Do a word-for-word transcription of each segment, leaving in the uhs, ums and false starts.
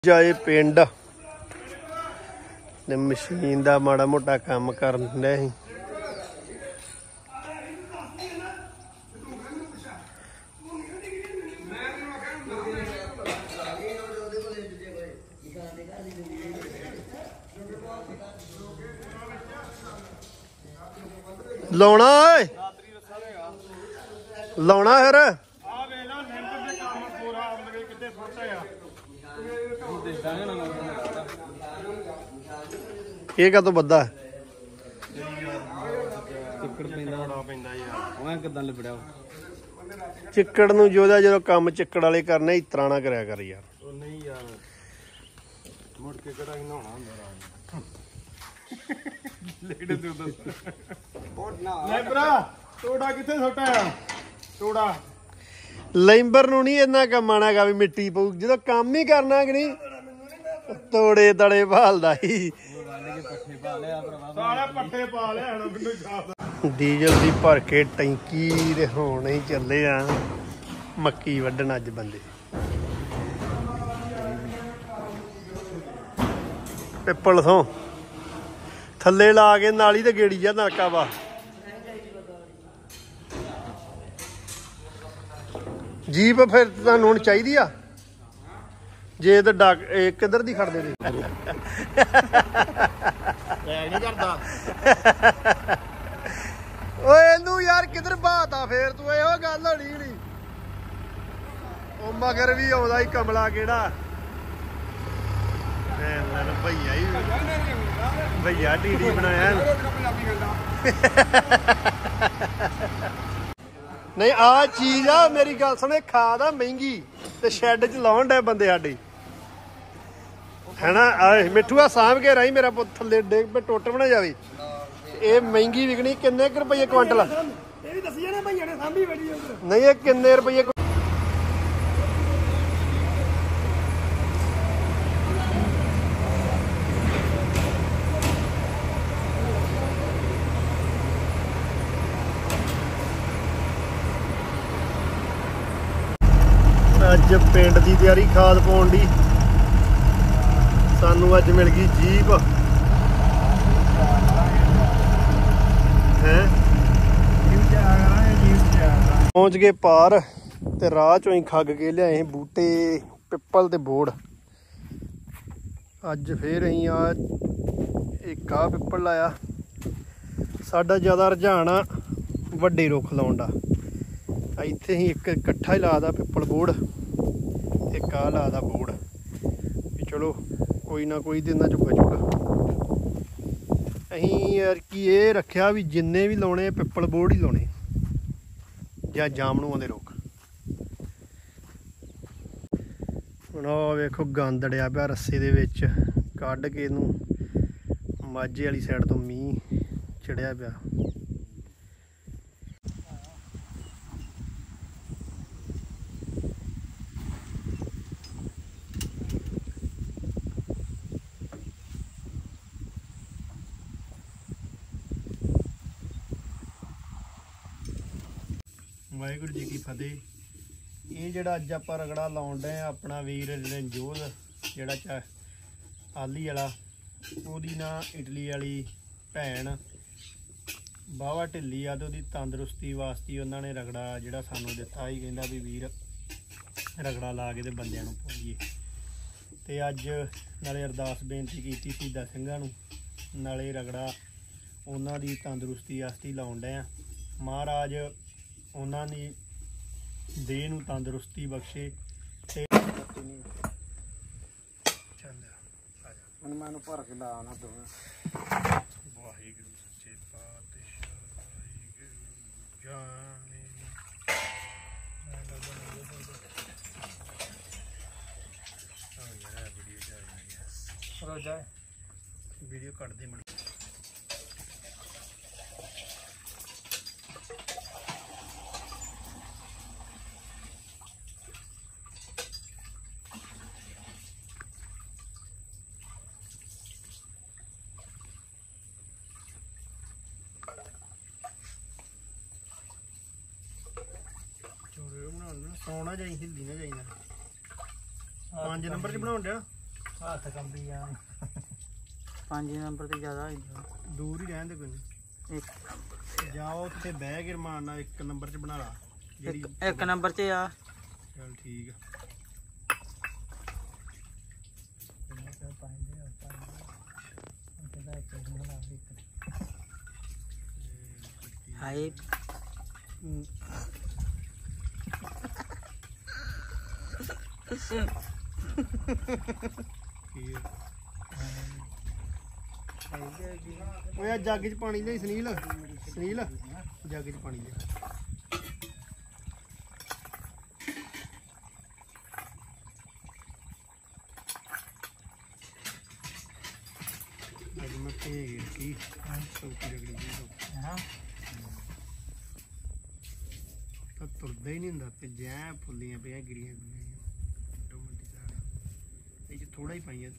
जाए पिंड ते मशीन दा माड़ा मोटा काम करन डे सी। लाउणा ओए लाउणा फिर ये का तो बद्दा चिक्कड़ नूं जो जो काम चिक्कड़ वाले करने इतरा ना करया कर यार। नहीं यार मुड़ के किहड़ा ही नहाउणा हुंदा लेडे तू दस ले भरा टोड़ा किथे सुट्टा आ टोड़ा लैंबर नूं नहीं इन्ना काम आना गा भी मिट्टी पऊ जो काम ही करना कि नहीं तोड़े तड़े भालदा ही डीजल दी भर के टैंकी दे हुण ही चले आ मक्की वड्ढण अज बंदे पिपल थों थल्ले ला के नाली ते गेड़ी जा नलका वा जीप फिर तुहानूं हुण चाहीदी आ जे तो डाक किधर दी खड़दे ने इनू यार किधर बात आ फिर तू यो गल होनी नहीं मगर भी आउंदा ही कमला केड़ा भैया ही भैया टीडी बनाया नहीं आ चीज आ मेरी गल सुने खाद आ महंगी ते शैड च लाउण डे बंदे साडे है ना मिठूआ सामभ के रही मेरा पुत थले डेग पे टुट बना जावे ये महंगी विकनी किन्ने रुपये क्विंटल नहीं ये किन्ने रुपये अज पिंड की तैयारी खाद पाउण दी सानू अज मिल गई जीप है पहुंच गए पार ते राह चों ही खग के लियाए बूटे पिपल ते बोड़ अज फिर अं आ एक आ पिपल लाया साडा ज़्यादा रुझान आ वड्डे रुख लाउण दा इत्थे ही एक इकट्ठा ही लादा पिपल बोड़ एक आ लादा बोड़ भी चलो कोई ना कोई दिन चो बचूगा अहीं यार कि ये रखा भी जिन्ने भी लाने पिपल बोड़ ही लाने या जामनूआं दे रुख हुण आ वेखो गंद अड़िया पिया रस्से दे विच कढ के इहनूं माझे वाली साइड तो मींह चढ़िया पिया वाहिगुरू जी की फतेह। ये जोड़ा अज आप रगड़ा लाउण डे अपना वीर रंजोत जोड़ा चा आली वाला ओदी ना इटली वाली भैन बावा ढिल्ली आ तो ओदी तंदरुस्ती वास्ते उन्होंने रगड़ा जोड़ा सानू दिता ही कहंदा भी वीर रगड़ा ला के ते बंदियां नूं पाइए ते अज नाले अरदास बेनती की शहीदां सिंघां नूं नाले रगड़ा उन्हां दी तंदरुस्ती वास्ते लाउण डे महाराज उन्होंने देह नूं तंदरुस्ती बख्शे ते मैं भर के लाना दो वाहिगुरू सच्चे पातशाह जाने रोजा वीडियो कट दे मुड़ सोना जाई हिलदी ना जाई पांच नंबर च बनाउण डे ਹੱਥ ਕੰਬੀ ਜਾ ਪੰਜ ਨੰਬਰ ਤੇ ਜ਼ਿਆਦਾ ਦੂਰ ਹੀ ਰਹਿਣ ਦੇ ਕੋਈ ਨਹੀਂ ਇੱਕ ਜਾਓ ਉੱਥੇ ਬਹਿ ਕੇ ਰਮਾਨ ਨਾਲ ਇੱਕ ਨੰਬਰ 'ਚ ਬਣਾ ਲਾ ਜਿਹੜੀ ਇੱਕ ਨੰਬਰ 'ਚ ਆ ਚਲ ਠੀਕ ਆ ਹਾਏ ਕੀ ਆ? ਓਏ ਆ ਜੱਗ 'ਚ ਪਾਣੀ ਲਈ ਸੁਨੀਲ ਸੁਨੀਲ ਜੱਗ 'ਚ ਪਾਣੀ ਲੈ ਅੱਜ ਮੈਂ ਭੇਜ ਗਿਆ ਕੀ ਸੌਕੀ ਰਗੜੀ ਜੀ ਹਾਂ ਤਾਂ ਤੁਰਦਾ ਹੀ ਨਹੀਂ ਹੁੰਦਾ ਤੇ ਜੈ ਫੁੱਲੀਆਂ ਪਿਆ ਗਿਰੀਆਂ ਗੁੱਲੀਆਂ ਟਮਾਟਰ ਸਾਰਾ ਇਹ 'ਚ ਥੋੜਾ ਹੀ ਪਾਈਆਂ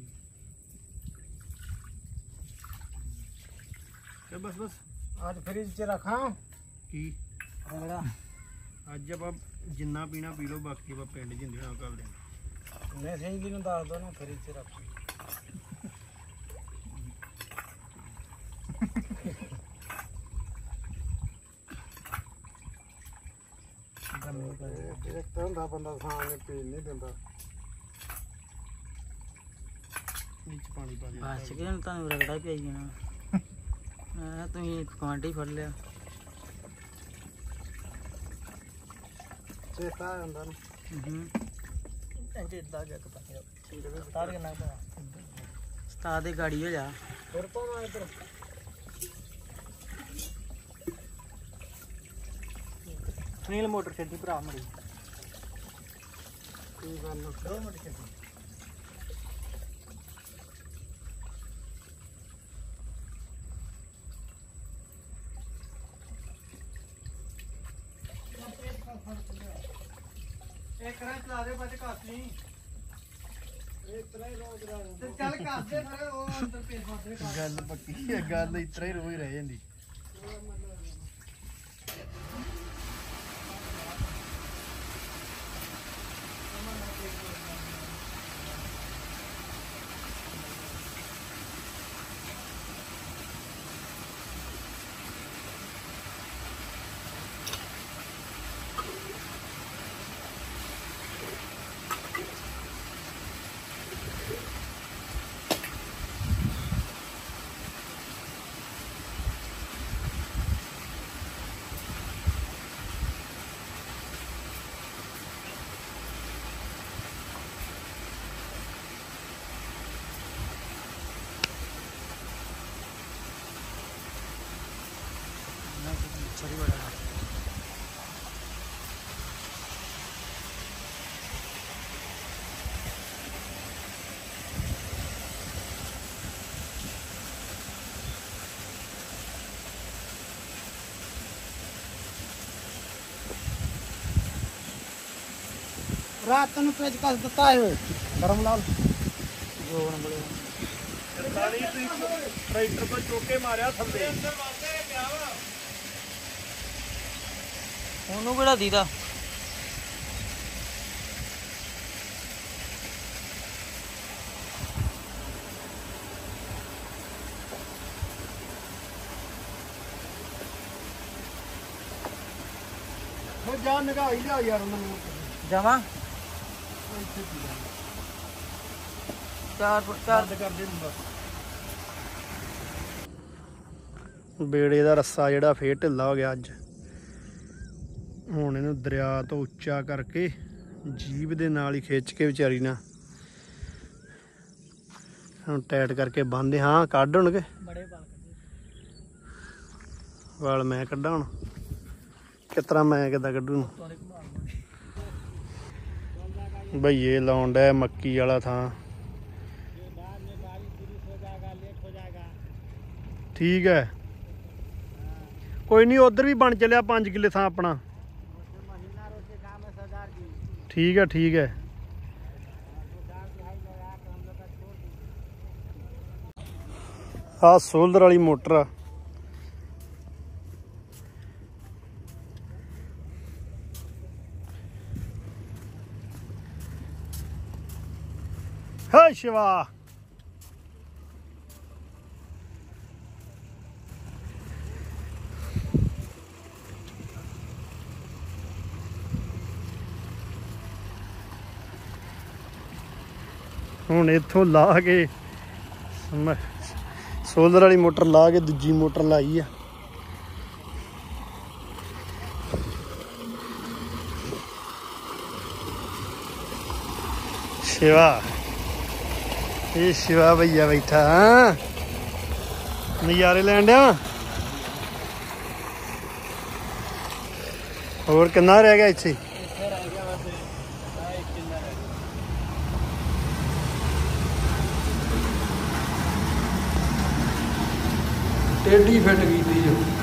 ਤੇ ਬਸ ਬਸ ਅੱਜ ਫ੍ਰਿਜ 'ਚ ਰੱਖਾਂ ਕੀ ਰਗੜਾ ਅੱਜ ਆਪਾਂ ਜਿੰਨਾ ਪੀਣਾ ਪੀ ਲਓ ਬਾਕੀ ਆਪਾਂ ਪਿੰਡ ਜਿੰਦੇ ਨਾਲ ਕਰ ਦੇਣਾ ਮੈਂ ਸਿੰਘ ਜੀ ਨੂੰ ਦੱਸ ਦੋ ਨਾ ਫ੍ਰਿਜ 'ਚ ਰੱਖ ਇੱਕ ਤਾਂ ਹੁੰਦਾ ਬੰਦਾ ਸਾਹਮਣੇ ਪੀਣ ਨਹੀਂ ਦਿੰਦਾ ਵਿੱਚ ਪਾਣੀ ਪਾ ਦੇ ਬਸ ਕਿ ਹੁਣ ਤੁਹਾਨੂੰ ਰਗੜਾ ਪਿਆਈ ਜਾਣਾ ਮੈਂ ਤੁਸੀਂ ਕੁਆਂਟੀ ਫੜ ਲਿਆ ਚੇਤਾ ਆ ਜਾਂਦਾ ਨੂੰ ਹੂੰ ਇੰਜ ਇਦਾਂ ਜੱਕ ਪਾ ਕੇ ਸਤਾਰ ਕੇ ਨਾ ਪਾ ਸਤਾ ਦੇ ਗਾੜੀ ਹੋ ਜਾ ਫਿਰ ਪਾਉਣਾ ਇੱਧਰ ਸੁਨੀਲ ਮੋਟਰ ਛੱਡੀ ਭਰਾ ਮੜੀ ਕੀ ਗੱਲ ਦੋ ਮਿੰਟ ਛੱਡੀ ਇੱਕ ਰਾਂ ਚਲਾ ਦੇ ਬੱਜ ਕੱਸ ਨਹੀਂ ਇਸ ਤਰ੍ਹਾਂ ਹੀ ਰੋਜ਼ ਰਹਿ ਤੇ ਚੱਲ ਕੱਸ ਦੇ ਫਿਰ ਉਹ ਅੰਦਰ ਪੇਸ ਫਾਦੇ ਗੱਲ ਪੱਕੀ ਹੈ ਗੱਲ ਇਸ ਤਰ੍ਹਾਂ ਹੀ ਰੋਜ਼ ਰਹਿ ਜਾਂਦੀ सॉरी बड़ा रात तेन पेज कस दिता है गरम लाल जो नंबर ट्रैक्टर पर चौके मारिया थल्ले ਉਹਨੂੰ ਕਿਹੜਾ ਦੀਦਾ ਹੋ ਜਾ ਨਗਾਈ ਲਿਆ ਯਾਰ ਮੈਨੂੰ ਜਾਵਾਂ ਚਾਰ ਚਾਰ ਕਰ ਦੇ ਬੇੜੇ ਦਾ ਰੱਸਾ ਜਿਹੜਾ ਫੇਰ ਢਿੱਲਾ ਹੋ ਗਿਆ ਅੱਜ ਹੁਣ ਇਹਨੂੰ ਦਰਿਆ ਤੋਂ ਉੱਚਾ ਕਰਕੇ ਜੀਭ ਦੇ ਨਾਲ ਹੀ ਖਿੱਚ ਕੇ ਵਿਚਾਰੀ ਨਾ ਹੁਣ ਟਾਈਟ ਕਰਕੇ ਬੰਨ੍ਹਦੇ ਹਾਂ ਕੱਢ ਹੋਣਗੇ ਬੜੇ ਪਾ ਵਾਲ ਮੈਂ ਕੱਢਾਂ ਹੁਣ ਕਿਸ ਤਰ੍ਹਾਂ ਮੈਂ ਕਿੱਦਾਂ ਕੱਢੂ ਨੂੰ ਭਈਏ ਲਾਉਣ ਡਿਆ ਮੱਕੀ ਵਾਲਾ ਥਾਂ ਠੀਕ ਹੈ ਕੋਈ ਨਹੀਂ ਉਧਰ ਵੀ ਬਣ ਚੱਲਿਆ ਪੰਜ ਕਿੱਲੇ ਥਾਂ ਆਪਣਾ ठीक है ठीक है आ सोलर वाली मोटर हश शिवा ਹੁਣ ਇੱਥੋਂ ਲਾ ਕੇ ਸੋਲਰ ਵਾਲੀ ਮੋਟਰ ਲਾ ਕੇ ਦੂਜੀ ਮੋਟਰ ਲਾਈ ਆ। शिवा ये शिवा भैया बैठा हाँ नज़ारे लैन दिया। और कितना रह गया इत्थे? टेढ़ी फिट की थी जो